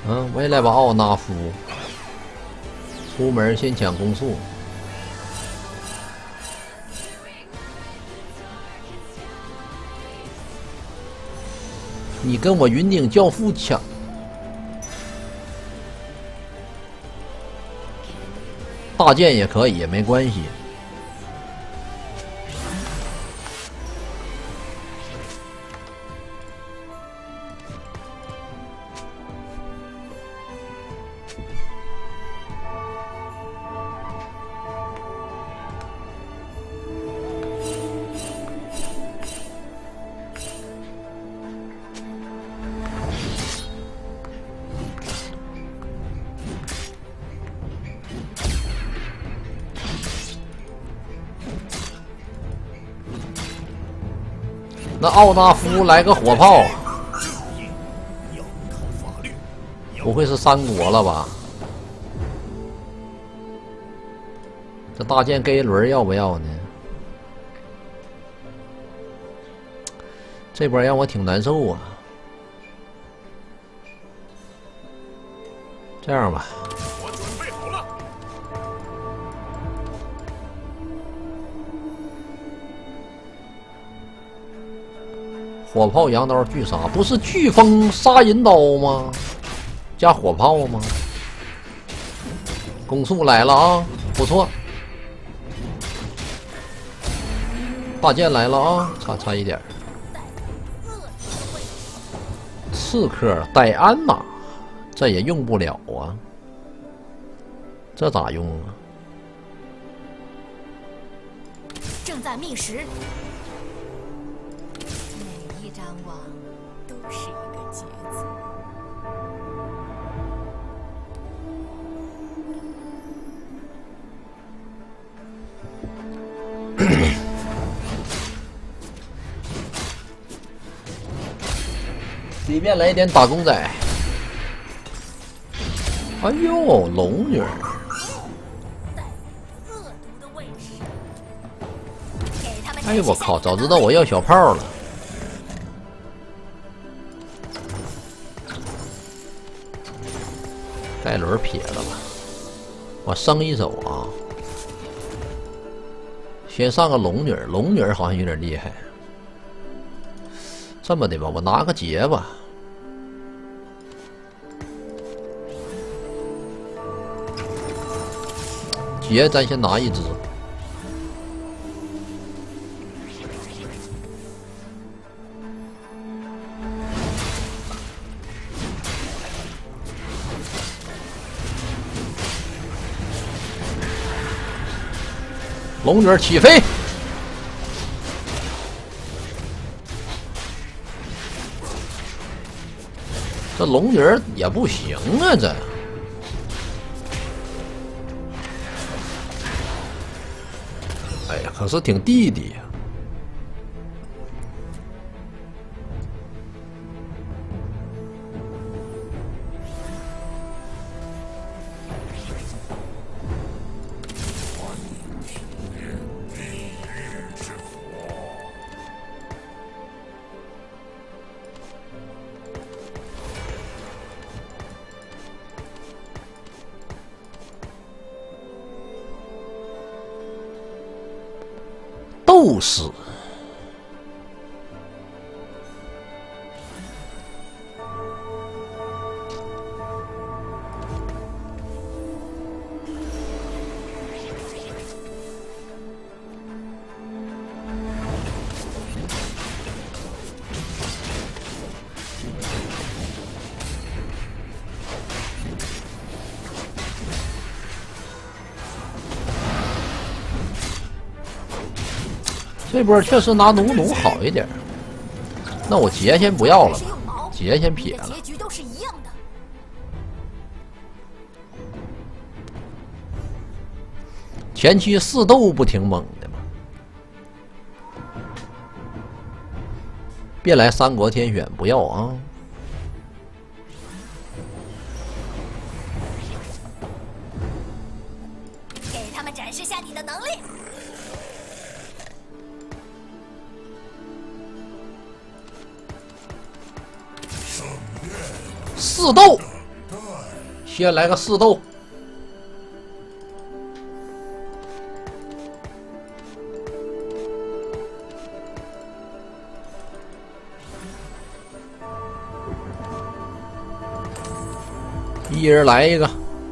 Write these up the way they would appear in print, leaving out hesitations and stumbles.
嗯，未来把奥纳夫，出门先抢攻速。你跟我云顶教父抢。 大剑也可以，也没关系。那奥纳夫来个火炮，不会是三国了吧？这大剑给一轮要不要呢？这波让我挺难受啊。这样吧， 我准备好了。 火炮、羊刀、巨杀，不是飓风杀人刀吗？加火炮吗？攻速来了啊，不错。大剑来了啊，差一点。刺客戴安娜，这也用不了啊。这咋用啊？ 正在觅食。 张望都是一个劫字。 随便来点打工仔。哎呦，龙女儿！哎呦我靠！早知道我要小炮了。 盖伦撇了吧，我升一手啊！先上个龙女儿，龙女儿好像有点厉害。这么的吧，我拿个劫吧。劫咱先拿一只。龙女起飞，这龙女也不行啊，这。哎呀，可是挺弟弟呀。斗士，这波确实拿弩好一点。那我劫先不要了吧，劫先撇了。 结局都是一样的。 前期4斗不挺猛的吗？别来三国天选，不要啊！ 给他们展示下你的能力。 4斗， 先来个四斗。一人来一个。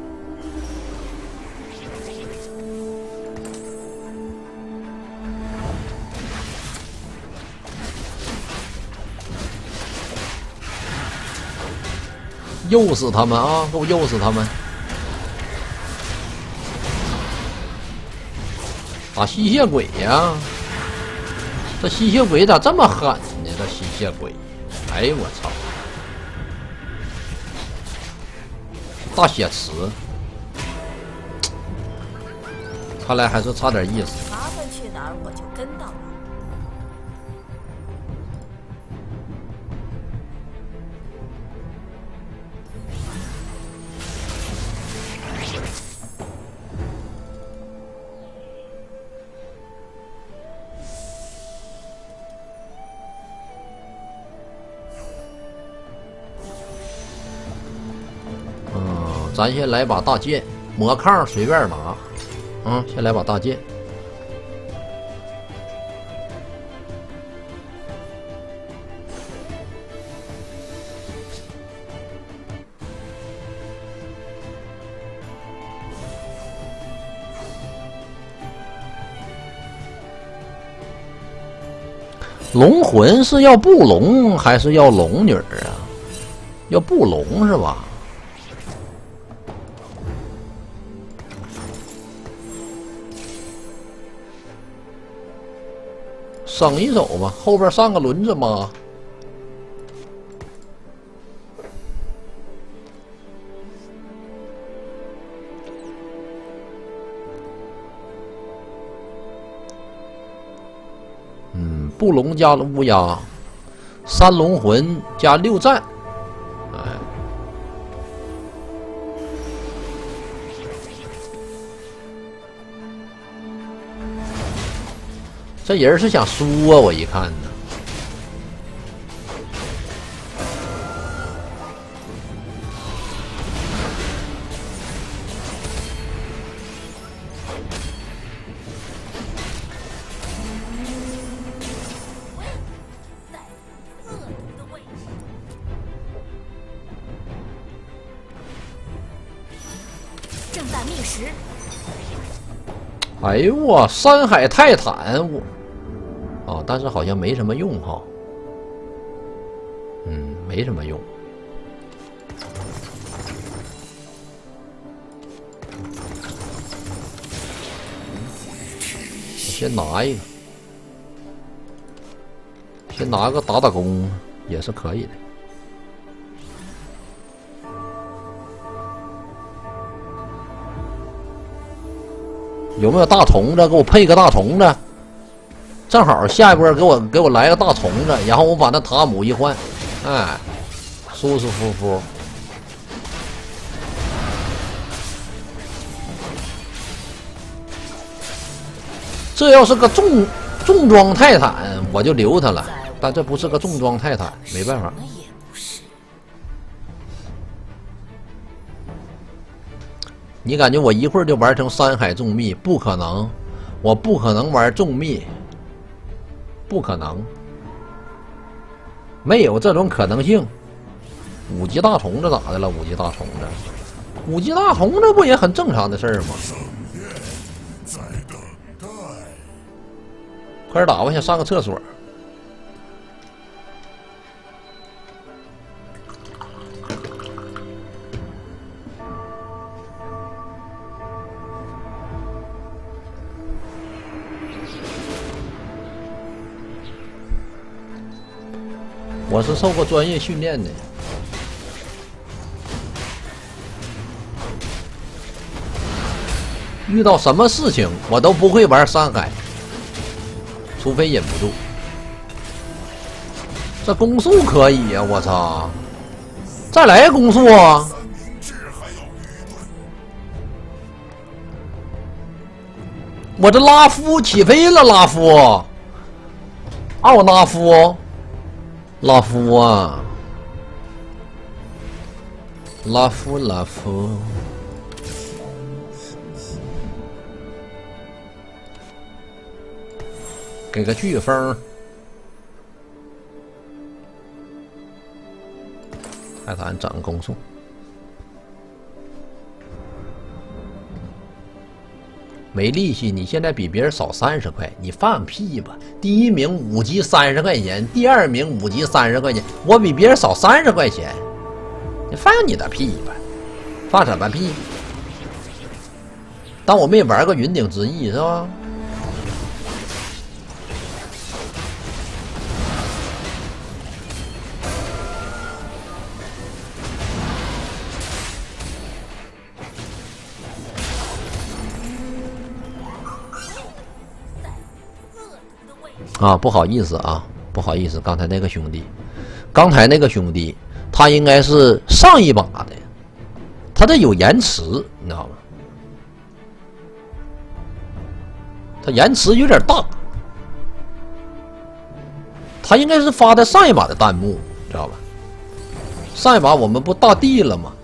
诱死他们啊！给我诱死他们！打吸血鬼呀！这吸血鬼咋这么狠呢？这吸血鬼！哎呦我操！大血池，看来还是差点意思。 麻烦去哪儿我就跟到哪儿。 咱先来把大剑，魔抗随便拿。先来把大剑。龙魂是要布龙还是要龙女啊？要布龙是吧？省一手吧，后边上个轮子嘛。布龙加乌鸦，3龙魂加6战，哎，这人是想输啊！我一看呢， 正待命时。 哎呦我山海泰坦我，但是好像没什么用哈，没什么用。我先拿一个，先拿个打工也是可以的。有没有大虫子？给我配个大虫子，正好下一波给我来个大虫子，然后我把那塔姆一换，哎，舒舒服服。这要是个重装泰坦，我就留他了，但这不是个重装泰坦，没办法。你感觉我一会儿就玩成山海重密？不可能，我不可能玩重密，不可能，没有这种可能性。5级大虫子咋的了？5级大虫子，5级大虫子不也很正常的事儿吗？快点打吧，先上个厕所。我是受过专业训练的，遇到什么事情我都不会玩山海，除非忍不住。这攻速可以呀，我操！再来攻速啊！我这拉夫起飞了，拉夫，奥拉夫。拉夫啊， 拉夫拉夫，给个飓风。泰坦涨攻速。没利息，你现在比别人少30块，你放屁吧！第一名5级30块钱，第二名5级30块钱，我比别人少30块钱，你放你的屁吧！放什么屁？当我没玩过云顶之弈是吧？啊，不好意思啊，不好意思，刚才那个兄弟，他应该是上一把的，他这有延迟，你知道吗？他延迟有点大，他应该是发的上一把的弹幕，知道吧？上一把我们不大地了吗？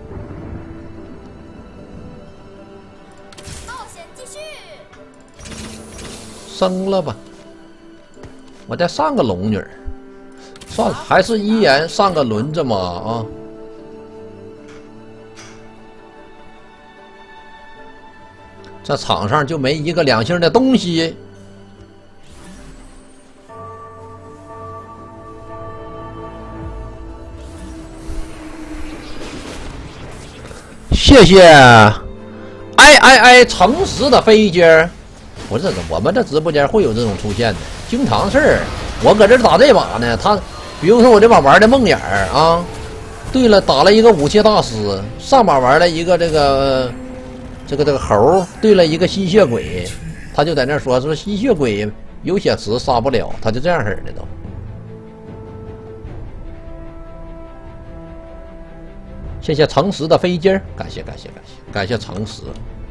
冒险继续， 升了吧。我再上个龙女儿，算了，还是依然上个轮子嘛啊！这场上就没一个2星的东西。谢谢诚实的飞机儿。我们这直播间会有这种出现的，经常事儿。我搁这打这把呢，他比如说我这把玩的梦魇啊，对了，打了一个武器大师，上把玩了一个这个猴，对了一个吸血鬼，他就在那说吸血鬼有血池杀不了，他就这样式的都。谢谢诚实的飞机儿，感谢诚实。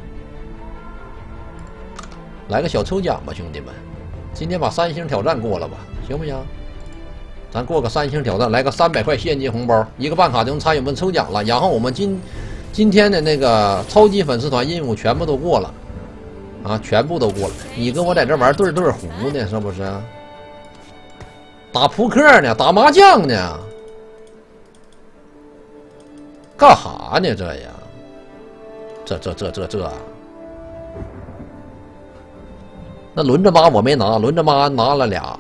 来个小抽奖吧，兄弟们！今天把3星挑战过了吧，行不行？咱过个3星挑战，来个300块现金红包，1个办卡就能参与我们抽奖了。然后我们今天的那个超级粉丝团任务全部都过了，啊，全部都过了。你跟我在这玩对胡呢，是不是？打扑克呢，打麻将呢，干哈呢？这呀，这。那轮着妈我没拿，轮着妈拿了俩。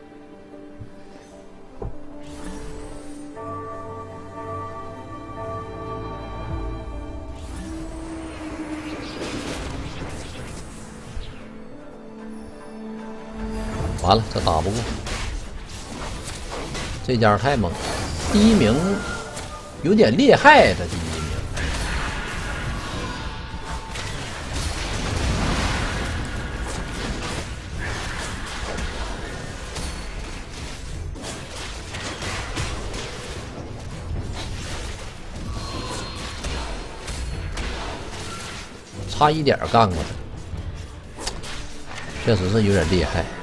完了，这打不过，这家太猛，第一名有点厉害，这第一名。差一点干过去，确实是有点厉害。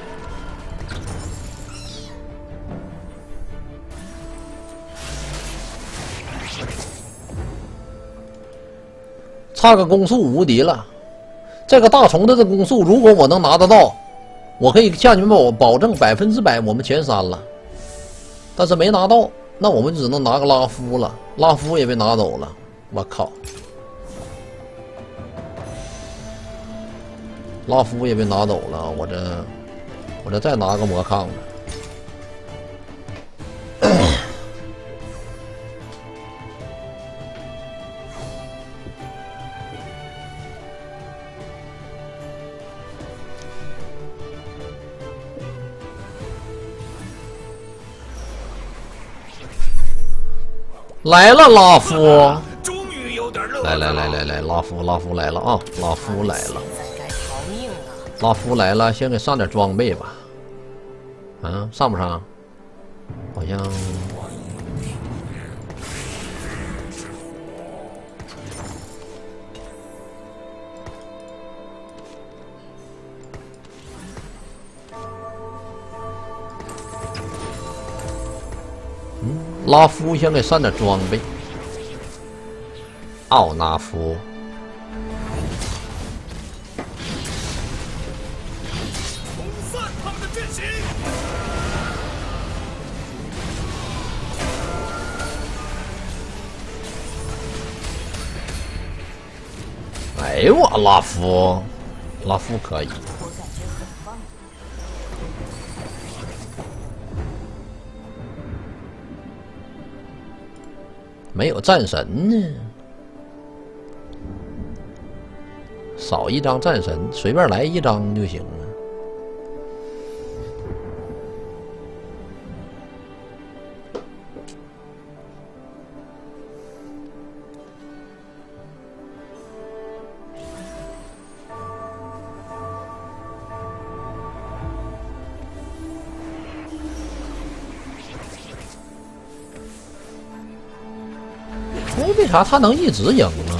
差个攻速无敌了，这个大虫子的攻速，如果我能拿得到，我可以向你们保证100%我们前3了。但是没拿到，那我们只能拿个拉夫了，拉夫也被拿走了，我靠！拉夫也被拿走了，我这再拿个魔抗了。来了，拉夫！ 终于有点乐。 来，拉夫来了啊！拉夫来了。拉夫来了，先给上点装备吧。啊，上不上？好像拉夫先给上点装备。 奥纳夫。 冲散他们的阵型！ 哎呦我拉夫，拉夫可以。 我感觉很棒。 没有战神呢，少一张战神，随便来一张就行了。哎，为啥他能一直赢呢？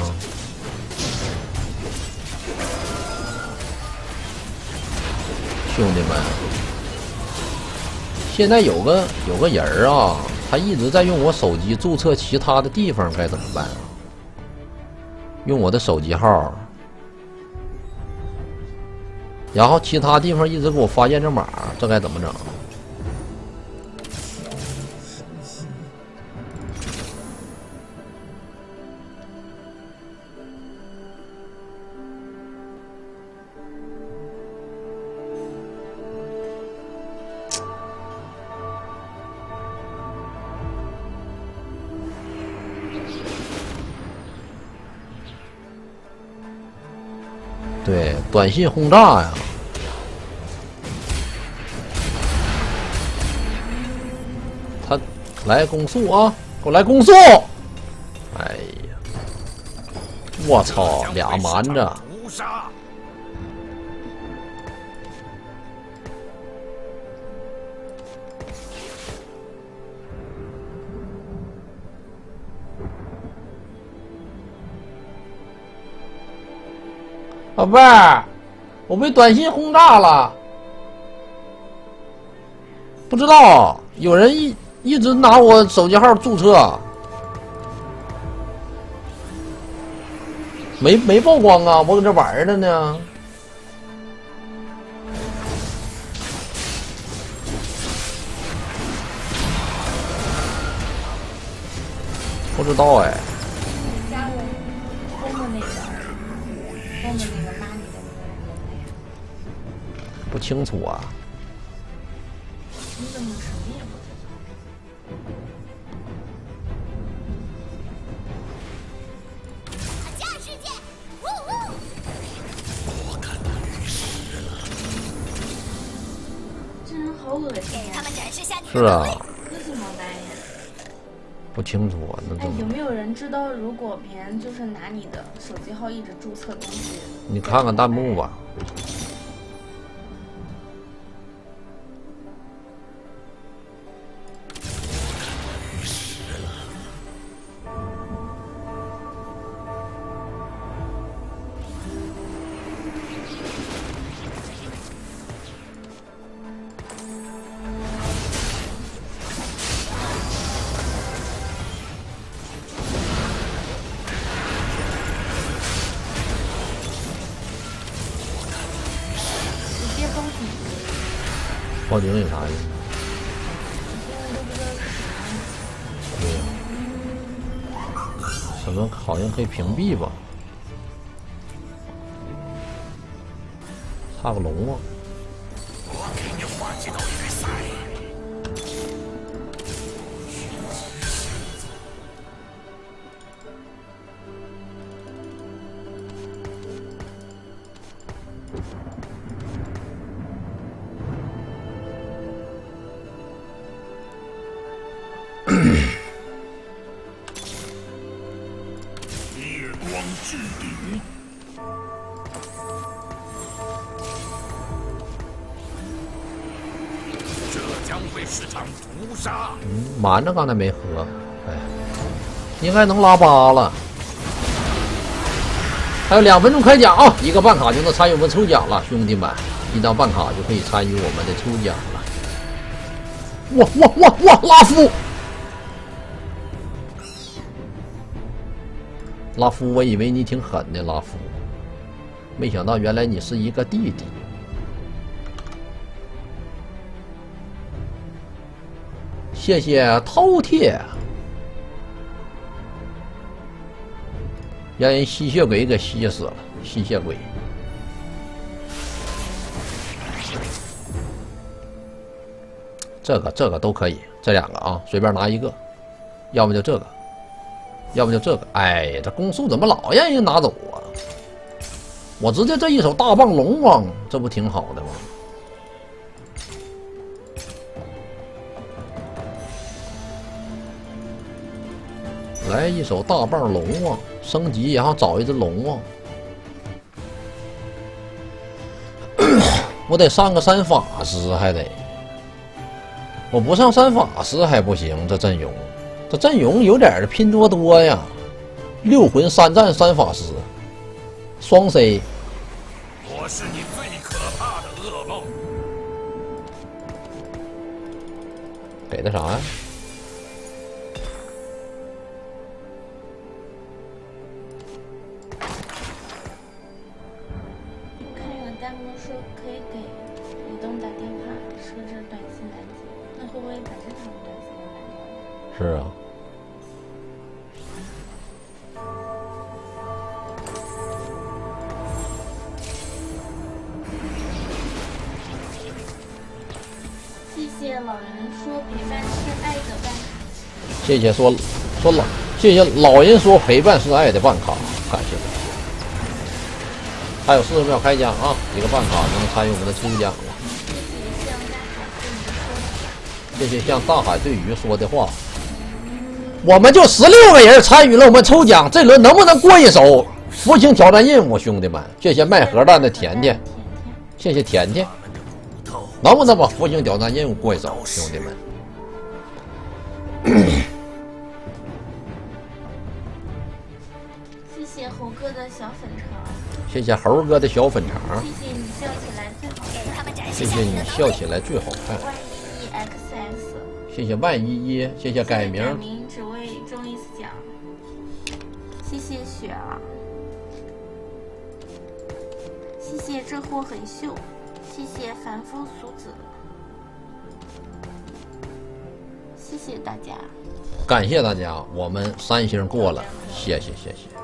兄弟们，现在有个人啊，他一直在用我手机注册其他的地方，该怎么办啊？用我的手机号，然后其他地方一直给我发验证码，这该怎么整？对，短信轰炸呀！他来攻速啊！给我来攻速！哎呀，我操，俩蛮着！ 屠杀！ 宝贝儿，我被短信轰炸了，不知道有人一直拿我手机号注册，没曝光啊，我搁这玩着呢。不知道哎。 加了封的那个拉你的那个人了呀？ 不清楚啊。 你怎么什么也不知道？ 打架世界，呜呜！ 这人好恶心呀！ 给他们展示下你的是啊， 这怎么办呀？ 不清楚啊，那哎， 怎么？ 有没有人知道，如果别人就是拿你的手机号一直注册东西？ 你看看弹幕吧。 直接封顶， 报警有啥用？ 现在都不知道是啥。 对呀、什么好像可以屏蔽吧？差个龙啊！ 我给你画几道鱼鳃。夜光巨顶。这将会是场屠杀！ 瞒着刚才没喝，哎，应该能拉8了。还有2分钟开奖啊！一个办卡就能参与我们抽奖了，兄弟们，一张办卡就可以参与我们的抽奖了。哇！拉夫！ 拉夫，我以为你挺狠的，拉夫，没想到原来你是一个弟弟。谢谢饕餮，让人吸血鬼给吸死了，吸血鬼。这个都可以，这两个啊，随便拿一个，要么就这个，要么就这个。哎，这攻速怎么老让人拿走啊？我直接这一手大棒龙王，这不挺好的吗？来一手大棒龙王，升级然后找一只龙王。我得上个3法师，还得。我不上3法师还不行，这阵容有点拼多多呀，6魂3战3法师，双 C。 我是你最可怕的噩梦。 给他啥呀？ 看有弹幕说可以给移动打电话设置短信拦截，那会不会把这场短信拦掉？ 是啊。 谢谢老人说陪伴是爱的办卡。 谢谢谢谢老人说陪伴是爱的办卡，感谢。还有40秒开奖啊！一个办卡能参与我们的抽奖了。谢谢像大海对鱼说的话。我们就16个人参与了我们抽奖，这轮能不能过一手服刑挑战任务，兄弟们？谢谢卖核弹的甜甜，谢谢甜甜。能不能把服刑挑战任务过一手，兄弟们？ 谢谢猴哥的小粉肠。 谢谢猴哥的小粉肠。 谢谢你笑起来最好看。 谢谢你笑起来最好看。 111XS。 谢谢万一，谢谢改名只为中意思奖。谢谢雪儿。谢谢这货很秀。谢谢凡夫俗子。谢谢大家。 感谢大家，我们3星过了，谢谢。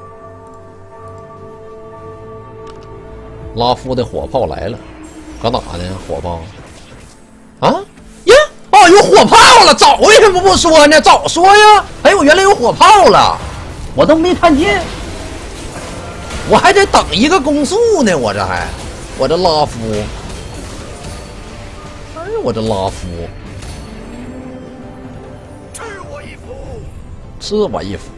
拉夫的火炮来了，搁哪呢？火炮啊呀！哦，有火炮了！早为什么不说呢？早说呀！哎，我原来有火炮了，我都没看见，我还得等一个攻速呢。我这拉夫，哎呦，我这拉夫， 吃我一斧！ 吃我一斧！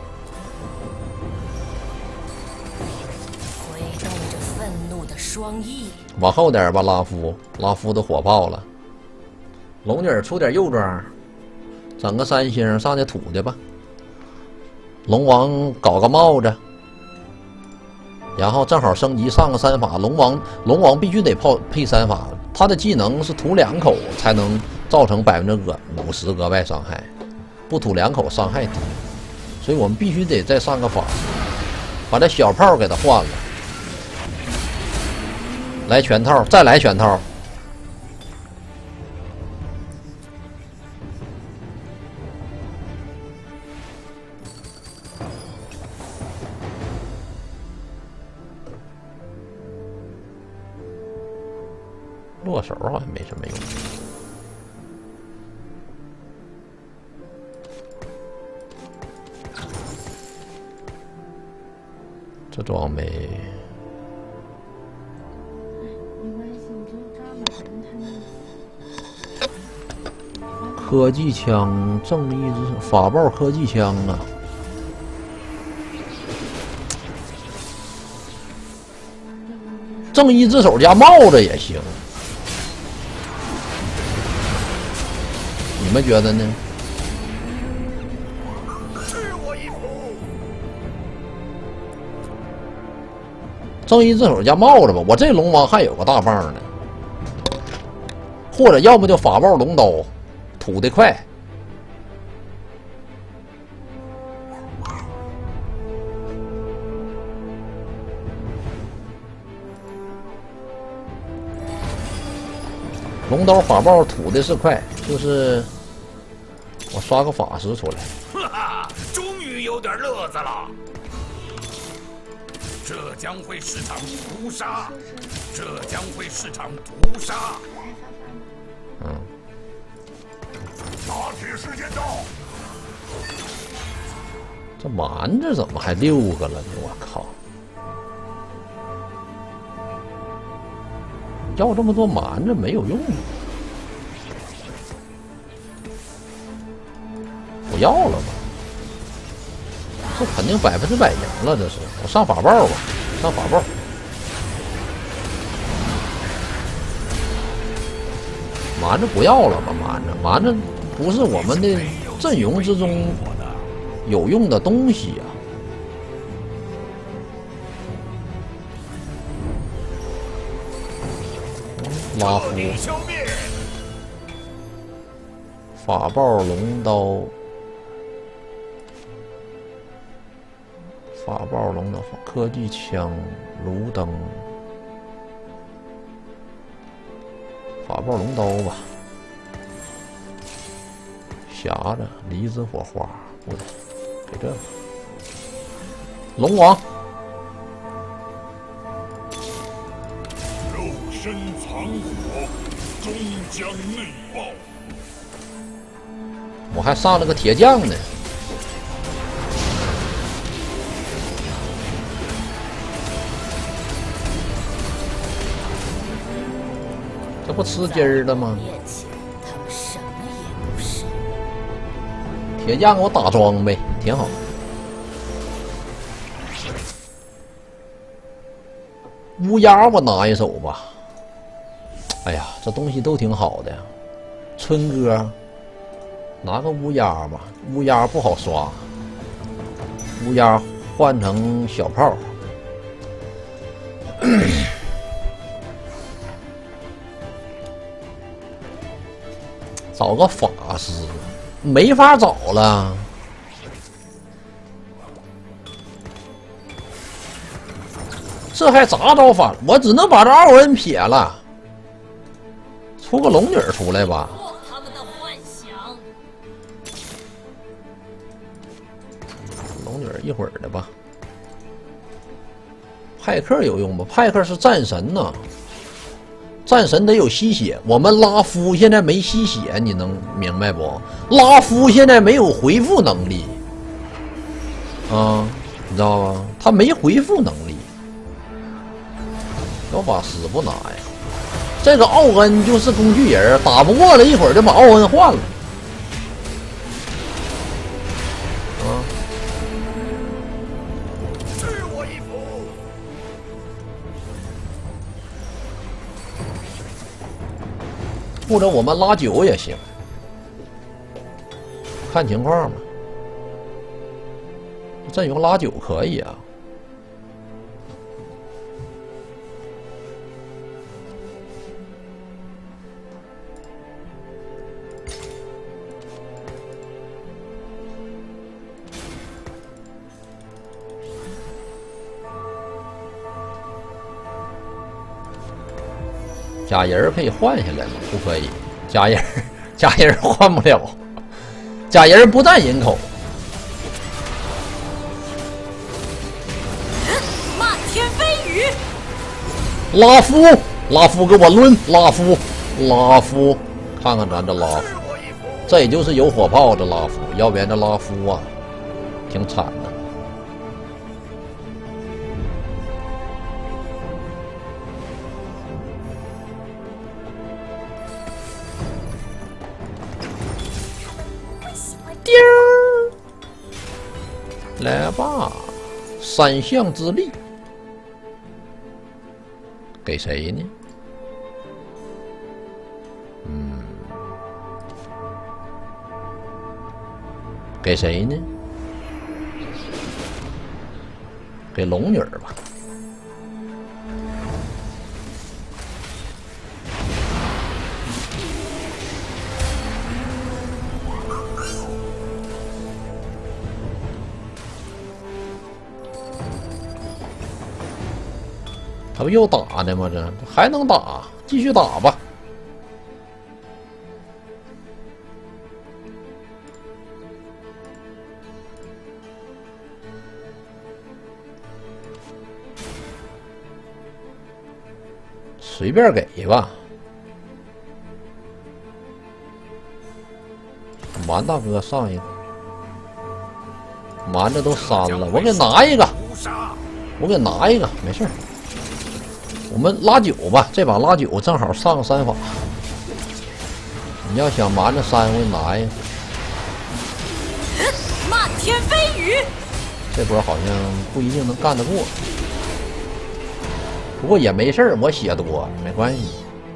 挥动着愤怒的双翼， 往后点吧，拉夫的火炮了。龙女出点右装，整个3星上去土的吧。龙王搞个帽子，然后正好升级上个3法。龙王必须得配3法，他的技能是吐2口才能造成50%额外伤害，不吐2口伤害低，所以我们必须得再上个法，把这小炮给他换了。来全套，再来全套。落手好像没什么用。这装备。科技枪，正义之手，法爆科技枪啊！正义之手加帽子也行，你们觉得呢？ 吃我一斧！ 正义之手加帽子吧，我这龙王还有个大棒呢，或者要么就法爆龙刀。吐得快， 龙刀法爆吐的是快，就是我刷个法师出来。 哈哈，终于有点乐子了。这将会是场屠杀，这将会是场屠杀。 嗯。 打铁时间到。 这蛮子怎么还6个了呢？我靠！要这么多蛮子没有用，不要了吧？这肯定100%赢了，这是。我上法爆吧，上法爆。蛮子不要了吧？蛮子不是我们的阵容之中有用的东西呀、拉夫法爆龙刀，法爆龙刀科技枪炉灯，法爆龙刀吧，匣子离子火花不得。给这个龙王， 肉身藏火，终将内爆。 我还上了个铁匠呢。这不吃鸡儿的吗？ 他们什么也不是。 铁匠给我打装备，挺好。乌鸦我拿一手吧。哎呀，这东西都挺好的呀。春哥，拿个乌鸦吧，乌鸦不好刷。乌鸦换成小炮。找个法师，没法找了。这还咋找法？我只能把这奥恩撇了，出个龙女出来吧。 他们的幻想。 龙女一会儿的吧。派克有用吗？派克是战神呐、战神得有吸血，我们拉夫现在没吸血，你能明白不？拉夫现在没有回复能力，啊，你知道吗？他没回复能力。小法师不拿呀，这个奥恩就是工具人，打不过了，一会儿就把奥恩换了。啊， 知我一服。 或者我们拉9也行，看情况吧。阵容拉9可以啊。假人可以换下来吗？不可以，假人换不了，假人不占人口。 漫天飞雨， 拉夫给我抡，拉夫，看看咱这拉夫，这也就是有火炮的拉夫，要不然这拉夫啊，挺惨的。叮儿，来吧，三项之力，给谁呢？给谁呢？给龙女儿吧。他不又打呢吗？这还能打，继续打吧。 随便给吧。蛮大哥上一个，蛮子都删了，我给拿一个，我给拿一个，没事儿。我们拉9吧，这把拉9正好上个3法。你要想瞒着3，我给你拿一个。 漫天飞雨， 这波好像不一定能干得过，不过也没事儿，我血多没关系。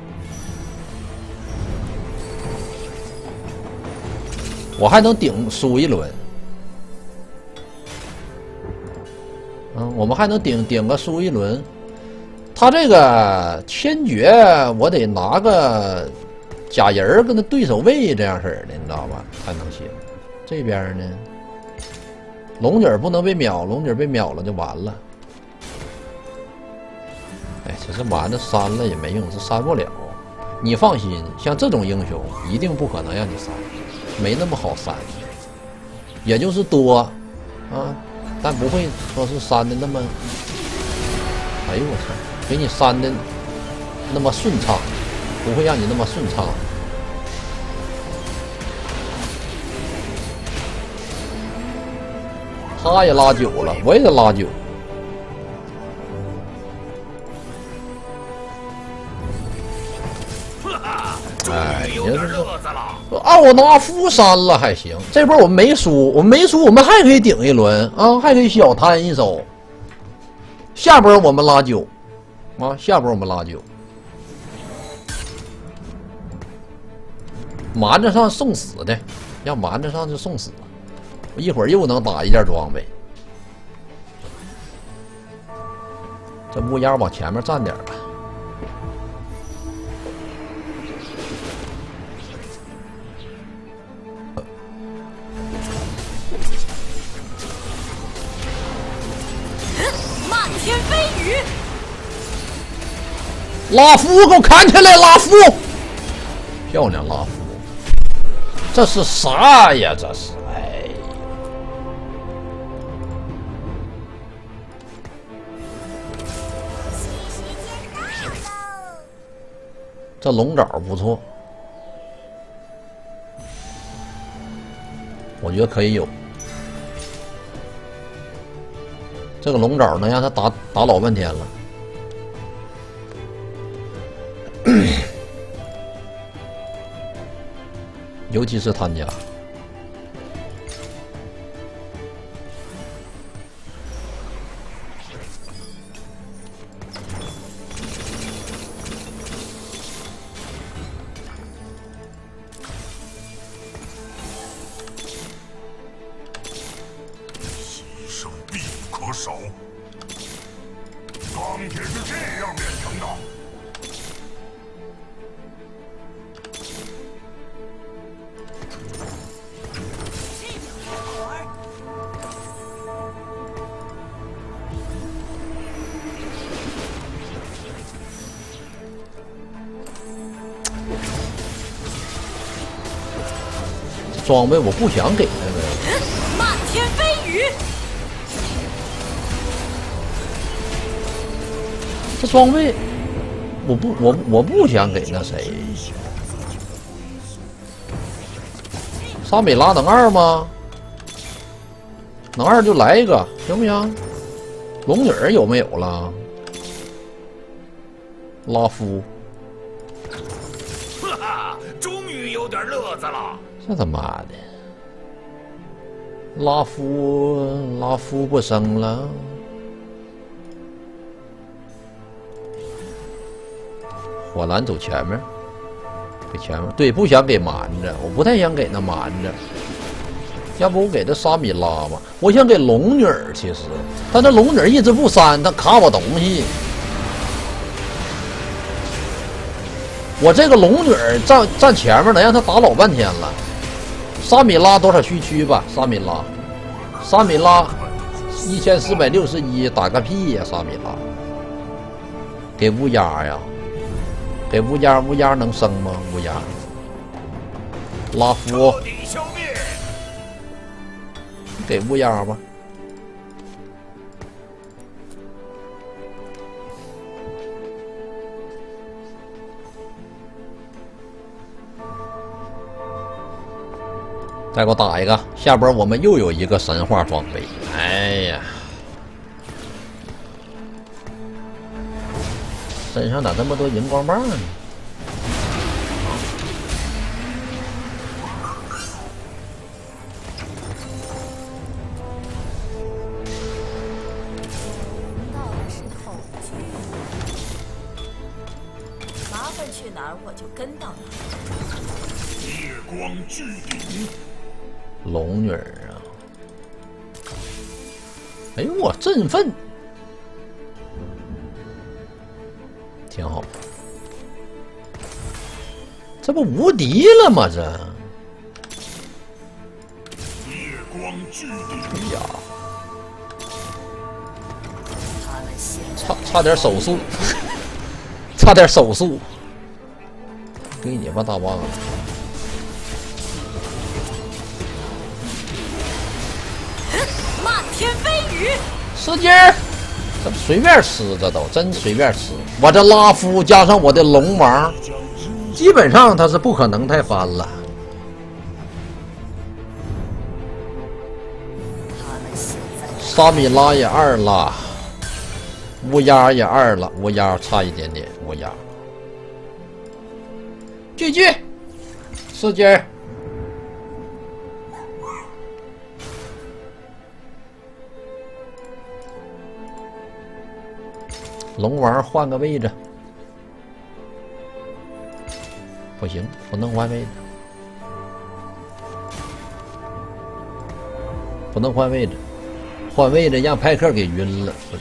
我还能顶输一轮，我们还能顶个输一轮。他这个千珏，我得拿个假人儿跟他对手位这样式儿的，你知道吧？才能行。这边呢，龙女不能被秒，龙女被秒了就完了。哎，这是丸子删了也没用，是删不了。你放心，像这种英雄一定不可能让你删。没那么好删，也就是多啊，但不会说是删的那么，哎呦我操，给你删的那么顺畅，不会让你那么顺畅。他也拉9了，我也得拉9。哎，你这是奥纳夫删了还行，这波我们没输，我们还可以顶一轮啊，还可以小摊一手。下波我们拉9，啊，下波我们拉9。瞒着上送死的，要瞒着上就送死。我一会儿又能打一件装备。这乌鸦往前面站点吧。 天飞雨， 拉夫给我砍起来！拉夫，漂亮，拉夫，这是啥呀？这是，哎，这龙爪不错，我觉得可以有。这个龙爪能让他打老半天了，尤其是他家。 手，钢铁是这样炼成的。 这装备我不想给那个。 漫天飞雨。 这装备，我不想给那谁，沙美拉能2吗？能2就来一个，行不行？龙女有没有了？拉夫， 哈哈，终于有点乐子了。 这他妈的，拉夫不生了。火蓝走前面，给前面。对，不想给蛮子，我不太想给那蛮子。要不我给这沙米拉吧？我想给龙女儿，其实，但这龙女儿一直不删，她卡我东西。我这个龙女儿站前面了，让她打老半天了。沙米拉多少区吧？沙米拉1461，打个屁呀！沙米拉，给乌鸦呀！给乌鸦能生吗？乌鸦，拉夫，给乌鸦吧。 再给我打一个，下波我们又有一个神话装备。哎呀，身上咋这么多荧光棒呢？ 到的是后局，麻烦去哪儿我就跟到哪儿。 夜光巨鼎， 龙女儿啊！哎呦我振奋，挺好。这不无敌了吗？这夜光巨鼎， 哎呀， 他们现在差点手速，差点手速，给你吧，大王！ 漫天飞雨， 使劲儿，这随便吃，这都真随便吃。我这拉夫加上我的龙王，基本上他是不可能太翻了。 他们现在沙米拉也2了，乌鸦也2了，乌鸦差一点点，乌鸦。继续，使劲儿。龙王换个位置，不行，不能换位置，不能换位置，换位置让派克给晕了，不行。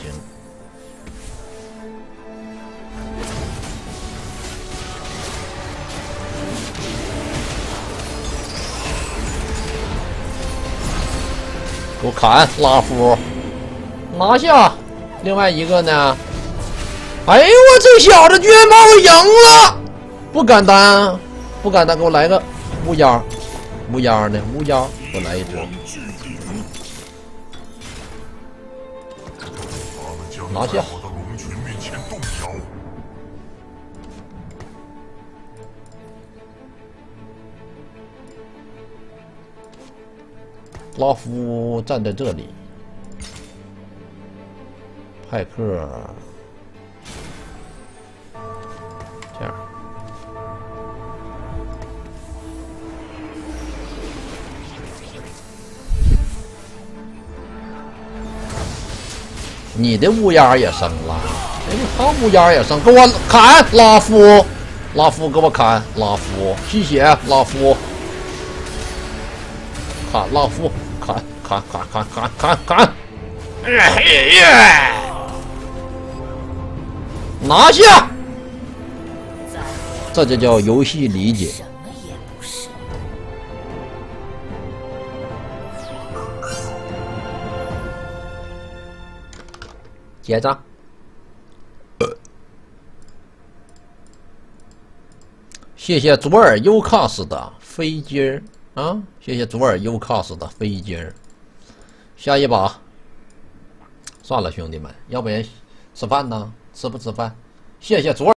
给我砍拉夫，拿下。另外一个呢？哎呦我这小子居然把我赢了！不敢当，不敢当，给我来个乌鸦，乌鸦呢？乌鸦，给我来一只。拿下。 我的龙群面前动摇。 拉夫站在这里，派克。这样，你的乌鸦也生了，哎，他乌鸦也生，给我砍拉夫，拉夫给我砍拉夫，吸血拉夫，砍拉夫，砍，拿下。这就叫游戏理解。 什么也不是。 结账。谢谢左耳优卡斯的飞机儿啊！谢谢左耳优卡斯的飞机儿。下一把，算了，兄弟们，要不然吃饭呢？吃不吃饭？谢谢左耳。